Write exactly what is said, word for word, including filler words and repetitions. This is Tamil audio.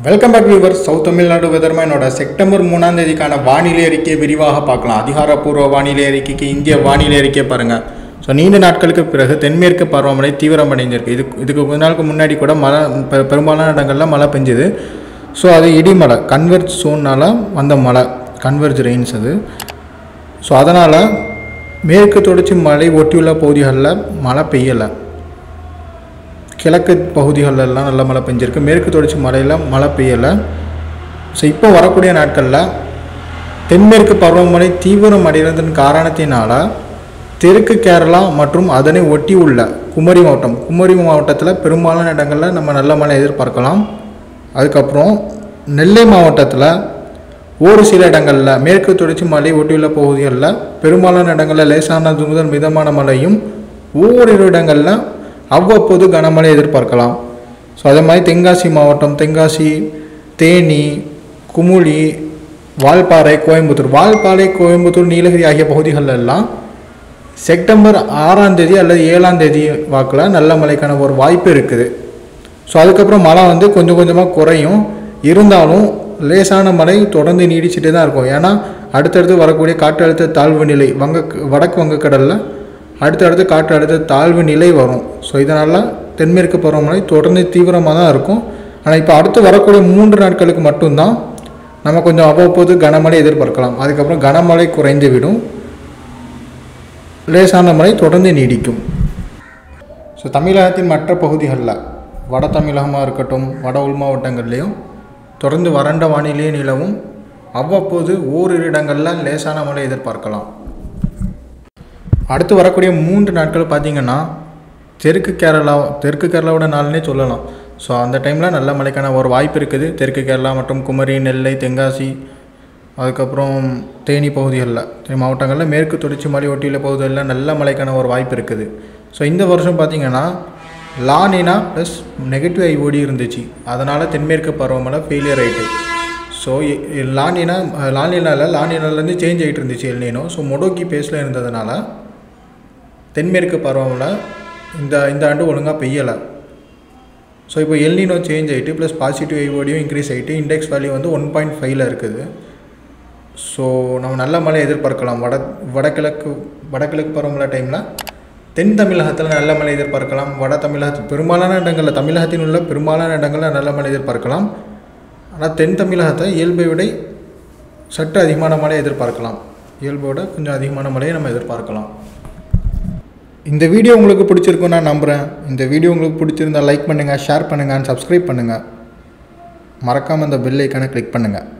Welcome back viewers. South Tamil Nadu வெதர்மேனோட செப்டம்பர் மூணாம் தேதிக்கான வானிலை அறிக்கையை விரிவாக பார்க்கலாம். அதிகாரப்பூர்வ வானிலை அறிக்கைக்கு இந்திய வானிலை அறிக்கையை பாருங்கள். ஸோ நீண்ட நாட்களுக்கு பிறகு தென்மேற்கு பருவமழை தீவிரமடைஞ்சிருக்கு. இது இதுக்கு கொஞ்ச நாளுக்கு முன்னாடி கூட மழை பெரும்பாலான இடங்களில் மழை பெஞ்சுது. ஸோ அது இடிமலை கன்வெர்ஜ் சோன்னால் வந்த மழை, கன்வெர்ஜ் ரெயின்ஸ் அது. ஸோ அதனால் மேற்கு தொடர்ச்சி மலை ஒட்டியுள்ள பகுதிகளில் மழை பெய்யலை. கிழக்கு பகுதிகளெல்லாம் நல்ல மழை பெஞ்சிருக்கு. மேற்கு தொடர்ச்சி மலையில் மழை பெய்யலை. ஸோ இப்போ வரக்கூடிய நாட்களில் தென்மேற்கு பருவமழை தீவிரம் அடைகிறதன் காரணத்தினால தெற்கு கேரளா மற்றும் அதனை ஒட்டி உள்ள குமரி மாவட்டம் குமரி மாவட்டத்தில் பெரும்பாலான இடங்களில் நம்ம நல்ல மழை எதிர்பார்க்கலாம். அதுக்கப்புறம் நெல்லை மாவட்டத்தில் ஒரு சில இடங்களில் மேற்கு தொடர்ச்சி மலை ஒட்டியுள்ள பகுதிகளில் பெரும்பாலான இடங்களில் லேசானது முதல் மிதமான மழையும், ஓரிரு இடங்களில் அவ்வப்போது கனமழை எதிர்பார்க்கலாம். ஸோ அதே மாதிரி தென்காசி மாவட்டம், தென்காசி, தேனி, குமுளி, வால்பாறை, கோயம்புத்தூர் வால்பாறை கோயம்புத்தூர், நீலகிரி ஆகிய பகுதிகளெல்லாம் செப்டம்பர் ஆறாம் தேதி அல்லது ஏழாம் தேதி வாக்கில் நல்ல மழைக்கான ஒரு வாய்ப்பு இருக்குது. ஸோ அதுக்கப்புறம் மழை வந்து கொஞ்சம் கொஞ்சமாக குறையும். இருந்தாலும் லேசான மழை தொடர்ந்து நீடிச்சுட்டே தான் இருக்கும். ஏன்னா அடுத்தடுத்து வரக்கூடிய காற்றழுத்த தாழ்வு நிலை வங்க வடக்கு வங்கக்கடலில் அடுத்தடுத்து காற்றழுத்த தாழ்வு நிலை வரும். ஸோ இதனால் தென்மேற்கு பருவமழை தொடர்ந்து தீவிரமாக தான் இருக்கும். ஆனால் இப்போ அடுத்து வரக்கூடிய மூன்று நாட்களுக்கு மட்டும்தான் நம்ம கொஞ்சம் அவ்வப்போது கனமழை எதிர்பார்க்கலாம். அதுக்கப்புறம் கனமழை குறைந்து விடும், லேசான மழை தொடர்ந்து நீடிக்கும். ஸோ தமிழகத்தின் மற்ற பகுதிகளில் வட தமிழகமாக இருக்கட்டும், வட உள் மாவட்டங்கள்லேயும் தொடர்ந்து வறண்ட வானிலையே நிலவும். அவ்வப்போது ஓரிரு இடங்களில் லேசான மழை எதிர்பார்க்கலாம். அடுத்து வரக்கூடிய மூன்று நாட்கள் பார்த்திங்கன்னா தெற்கு கேரளா தெற்கு கேரளாவோட நாள்னே சொல்லலாம். ஸோ அந்த டைமில் நல்ல மழைக்கான ஒரு வாய்ப்பு இருக்குது. தெற்கு கேரளா மற்றும் குமரி, நெல்லை, தென்காசி, அதுக்கப்புறம் தேனி பகுதிகளில் மாவட்டங்களில் மேற்கு தொடர்ச்சி மலை ஒட்டியுள்ள பகுதிகளில் நல்ல மழைக்கான ஒரு வாய்ப்பு இருக்குது. ஸோ இந்த வருஷம் பார்த்திங்கன்னா லானினா ப்ளஸ் நெகட்டிவ் ஐஓடி இருந்துச்சு. அதனால் தென்மேற்கு பருவமழை ஃபெயிலியர் ஆகிட்டு. ஸோ லானினா லானினாவில் லானினாலேருந்து சேஞ்ச் ஆகிட்டு இருந்துச்சு எல்னினோ. ஸோ மொடோக்கி பேஸில் இருந்ததுனால தென்மேற்கு பருவமழை இந்த இந்த ஆண்டு ஒழுங்காக பெய்யலை. ஸோ இப்போ எல்னினோ சேஞ்ச் ஆகிட்டு ப்ளஸ் பாசிட்டிவ் ஐஓடியும் இன்க்ரீஸ் ஆகிட்டு இண்டெக்ஸ் வேல்யூ வந்து ஒன் பாயிண்ட் ஃபைவ்ல இருக்குது. ஸோ நம்ம நல்ல மழை எதிர்பார்க்கலாம். வட வடகிழக்கு வடகிழக்கு பருவமழை டைமில் தென் தமிழகத்தில் நல்ல மழை எதிர்பார்க்கலாம். வட தமிழகத்தில் பெரும்பாலான இடங்களில் தமிழகத்தின் உள்ள பெரும்பாலான இடங்களில் நல்ல மழை எதிர்பார்க்கலாம். ஆனால் தென் தமிழகத்தை இயல்பை விட சற்று அதிகமான மழை எதிர்பார்க்கலாம். இயல்பை விட கொஞ்சம் அதிகமான மழையை நம்ம எதிர்பார்க்கலாம். இந்த வீடியோ உங்களுக்கு பிடிச்சிருக்கும் நான் நம்புகிறேன். இந்த வீடியோ உங்களுக்கு பிடிச்சிருந்தால் லைக் பண்ணுங்கள், ஷேர் பண்ணுங்கள், அண்ட் சப்ஸ்கிரைப் பண்ணுங்கள். மறக்காமல் அந்த பெல் ஐக்கானை கிளிக் பண்ணுங்கள்.